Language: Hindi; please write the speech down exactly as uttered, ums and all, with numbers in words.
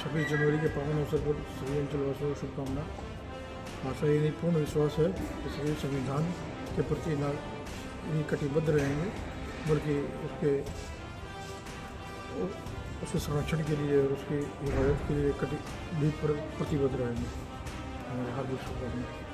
छब्बीस जनवरी के पावन अवसर पर सभी अंचलवासियों को शुभकामना। आशा ये नहीं पूर्ण विश्वास है कि सभी संविधान के प्रति न इन्हीं कटिबद्ध रहेंगे बल्कि उसके उसके संरक्षण के लिए और उसकी हिफाजत के लिए कटि भी प्रतिबद्ध रहेंगे। हमारे हार्दिक शुभकामनाएं।